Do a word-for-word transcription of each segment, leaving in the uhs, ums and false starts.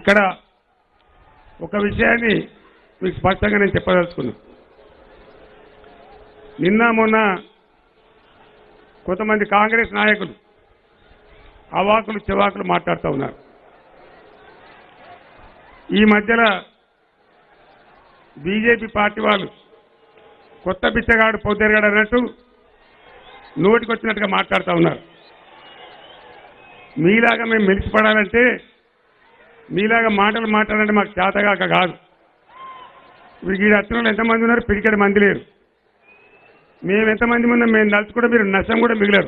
ఇక్కడ ఒక విషయాన్ని మీకు స్పష్టంగా నేను చెప్పదలుచుకున్నా. నిన్న మొన్న కొంతమంది కాంగ్రెస్ నాయకులు అవాకులు చెవాకులు మాట్లాడుతూ ఉన్నారు. ఈ మధ్యలో బీజేపీ పార్టీ వాళ్ళు కొత్త బిచ్చగాడు పొద్దుగాడు అన్నట్టు నోటికి వచ్చినట్టుగా మాట్లాడుతూ ఉన్నారు. మీలాగా మేము మెలిసిపడాలంటే, మీలాగా మాటలు మాట్లాడాలంటే మాకు చేతగాక కాదు. ఇప్పుడు ఈ అత్తనలు ఎంతమంది ఉన్నారు? పిడికెడు మంది లేరు. మేము ఎంతమంది ఉన్నాం? మేము నలుచు కూడా మీరు నష్టం కూడా మిగిలారు,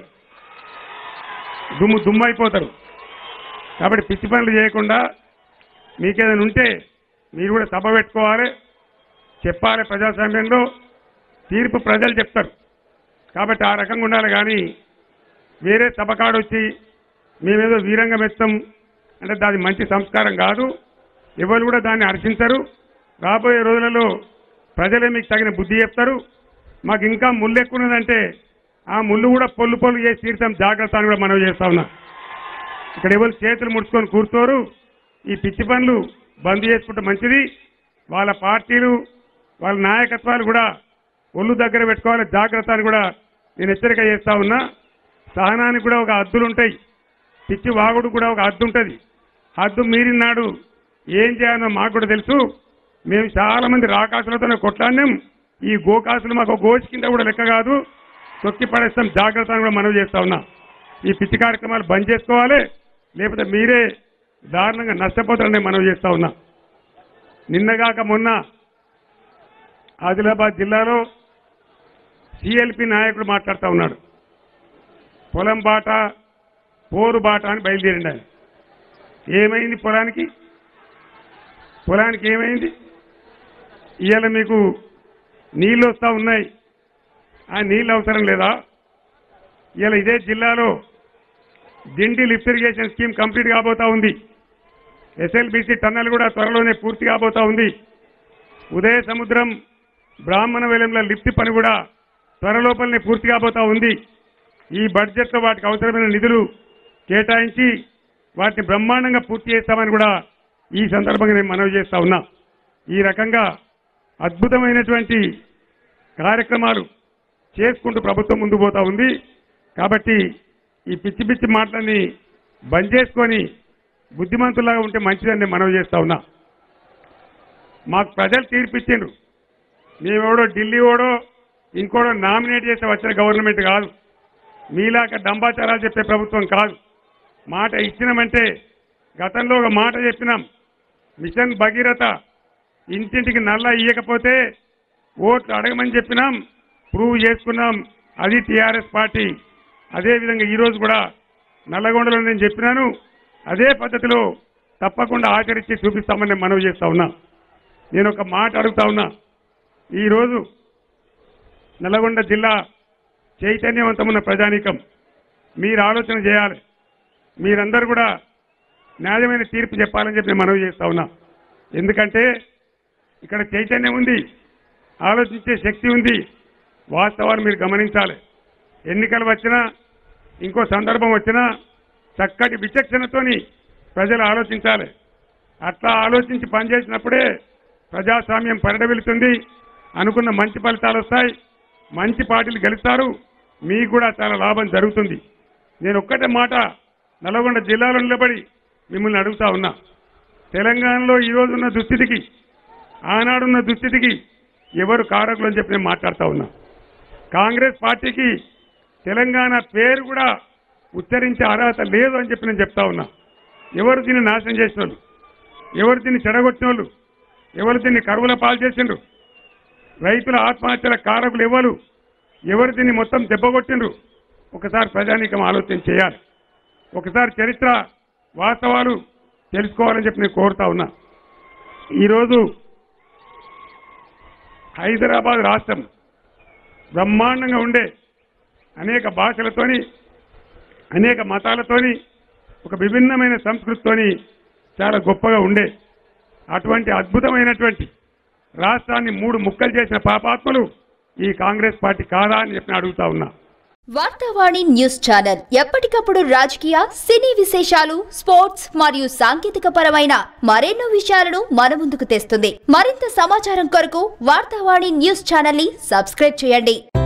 దుమ్ము దుమ్ము అయిపోతారు. కాబట్టి పిచ్చి పనులు చేయకుండా మీకేదైనా ఉంటే మీరు కూడా సభ పెట్టుకోవాలి, చెప్పాలి. ప్రజాస్వామ్యంలో తీర్పు ప్రజలు చెప్తారు. కాబట్టి ఆ రకంగా ఉండాలి. కానీ వేరే సభ కాడొచ్చి మేమేదో వీరంగం ఎత్తాం అంటే దాని మంచి సంస్కారం కాదు. ఎవరు కూడా దాన్ని హర్షించరు. రాబోయే రోజులలో ప్రజలే మీకు తగిన బుద్ధి చెప్తారు. మాకు ఇంకా ముళ్ళు ఎక్కున్నదంటే ఆ ముళ్ళు కూడా పొల్లు పొల్లు చేసి తీర్చాం, జాగ్రత్త అని కూడా మనం చేస్తా ఉన్నాం. ఇక్కడ ఎవరు చేతులు ముడుచుకొని కూర్చోరు. ఈ పిచ్చి పనులు బంద్ చేసుకుంటే మంచిది. వాళ్ళ పార్టీలు వాళ్ళ నాయకత్వాలు కూడా ఒళ్ళు దగ్గర పెట్టుకోవాలి, జాగ్రత్త అని కూడా నేను హెచ్చరిక చేస్తా ఉన్నా. సహనానికి కూడా ఒక హద్దులు ఉంటాయి, పిచ్చి వాగుడు కూడా ఒక హద్దు ఉంటుంది. హద్దు మీరినాడు ఏం చేయాలో మాకు కూడా తెలుసు. మేము చాలా మంది రాకాసులతోనే కొట్లాడినాం. ఈ గోకాసులు మాకు గోచి కింద కూడా లెక్క కాదు, తొక్కి పడేస్తాం, జాగ్రత్త అని కూడా మనం చేస్తా ఉన్నా. ఈ పిచ్చి కార్యక్రమాలు బంద్ చేసుకోవాలి, లేకపోతే మీరే దారుణంగా నష్టపోతారని మనం చేస్తా ఉన్నా. నిన్నగాక మొన్న ఆదిలాబాద్ జిల్లాలో సిఎల్పి నాయకుడు మాట్లాడుతూ ఉన్నాడు. పొలం బాట పోరు బాట అని బయలుదేరిండి ఆయన. ఏమైంది పొలానికి? పొలానికి ఏమైంది? ఇవాళ మీకు నీళ్ళు వస్తూ ఉన్నాయి, ఆ నీళ్ళు అవసరం లేదా? ఇవాళ ఇదే జిల్లాలో Dindi lift irrigation scheme complete కాబోతా ఉంది. ఎస్ఎల్బీసీ టన్నల్ కూడా త్వరలోనే పూర్తి కాబోతా ఉంది. ఉదయ సముద్రం బ్రాహ్మణ వేలంలో లిఫ్ట్ పని కూడా త్వరలోపలనే పూర్తి కాబోతా ఉంది. ఈ బడ్జెట్లో వాటికి అవసరమైన నిధులు కేటాయించి వాటిని బ్రహ్మాండంగా పూర్తి చేస్తామని కూడా ఈ సందర్భంగా నేను మనవి చేస్తా ఉన్నా. ఈ రకంగా అద్భుతమైనటువంటి కార్యక్రమాలు చేసుకుంటూ ప్రభుత్వం ముందు పోతా ఉంది. కాబట్టి ఈ పిచ్చి పిచ్చి మాటలని బంద్ చేసుకొని బుద్ధిమంతులాగా ఉంటే మంచిదని నేను మనవి చేస్తా ఉన్నా. మాకు ప్రజలు తీర్పిచ్చిండ్రు. మేమెవడో ఢిల్లీ ఓడో ఇంకోడో నామినేట్ చేస్తే వచ్చిన గవర్నమెంట్ కాదు. మీలాగా డంబాచారాలు చెప్పే ప్రభుత్వం కాదు. మాట ఇచ్చినామంటే గతంలో ఒక మాట చెప్పినాం, మిషన్ భగీరథ ఇంటింటికి నల్ల ఇయ్యకపోతే ఓట్లు అడగమని చెప్పినాం, ప్రూవ్ చేసుకున్నాం. అది టీఆర్ఎస్ పార్టీ. అదేవిధంగా ఈరోజు కూడా నల్లగొండలో నేను చెప్పినాను, అదే పద్ధతిలో తప్పకుండా ఆచరించి చూపిస్తామని మనవి చేస్తా ఉన్నా. నేను ఒక మాట అడుగుతా ఉన్నా. ఈరోజు నల్లగొండ జిల్లా చైతన్యవంతమైన ప్రజానీకం, మీరు ఆలోచన చేయాలి. మీరందరూ కూడా న్యాయమైన తీర్పు చెప్పాలని చెప్పి నేను మనవి చేస్తా ఉన్నా. ఎందుకంటే ఇక్కడ చైతన్యం ఉంది, ఆలోచించే శక్తి ఉంది. వాస్తవాలు మీరు గమనించాలి. ఎన్నికలు వచ్చినా ఇంకో సందర్భం వచ్చినా చక్కటి విచక్షణతోని ప్రజలు ఆలోచించాలి. అట్లా ఆలోచించి పనిచేసినప్పుడే ప్రజాస్వామ్యం పరిడవిలుతుంది, అనుకున్న మంచి ఫలితాలు వస్తాయి, మంచి పార్టీలు గెలుస్తారు, మీకు కూడా చాలా లాభం జరుగుతుంది. నేను ఒక్కటే మాట నల్గొండ జిల్లాలో నిలబడి మిమ్మల్ని అడుగుతా ఉన్నా. తెలంగాణలో ఈరోజున్న దుస్థితికి, ఆనాడున్న దుస్థితికి ఎవరు కారకులు అని చెప్పి నేను మాట్లాడుతూ ఉన్నా. కాంగ్రెస్ పార్టీకి తెలంగాణ పేరు కూడా ఉచ్చరించే అర్హత లేదు అని చెప్పి నేను చెప్తా ఉన్నా. ఎవరు దీన్ని నాశనం చేసిన వాళ్ళు, ఎవరు దీన్ని చెడగొట్టిన వాళ్ళు, ఎవరు దీన్ని కరువుల పాలు చేసిండ్రు, రైతుల ఆత్మహత్యల కారకులు ఎవరు, ఎవరు దీన్ని మొత్తం దెబ్బగొట్టిండ్రు, ఒకసారి ప్రజానీకం ఆలోచన చేయాలి. ఒకసారి చరిత్ర వాస్తవాలు తెలుసుకోవాలని చెప్పి నేను కోరుతా ఉన్నా. ఈరోజు హైదరాబాద్ రాష్ట్రం బ్రహ్మాండంగా ఉండే అనేక భాషలతోని, అనేక మతాలతోని, ఒక విభిన్నమైన సంస్కృతితోని చాలా గొప్పగా ఉండే అటువంటి అద్భుతమైనటువంటి రాష్ట్రాన్ని మూడు ముక్కలు చేసిన పాపాత్మలు ఈ కాంగ్రెస్ పార్టీ కాదా అని చెప్పి అడుగుతా ఉన్నా. వార్తావాణి న్యూస్ ఛానల్ ఎప్పటికప్పుడు రాజకీయ, సినీ విశేషాలు, స్పోర్ట్స్ మరియు సాంకేతిక పరమైన మరెన్నో విషయాలను మన ముందుకు తెస్తుంది. మరింత సమాచారం కొరకు వార్తావాణి న్యూస్ ఛానల్ ని సబ్స్క్రైబ్ చేయండి.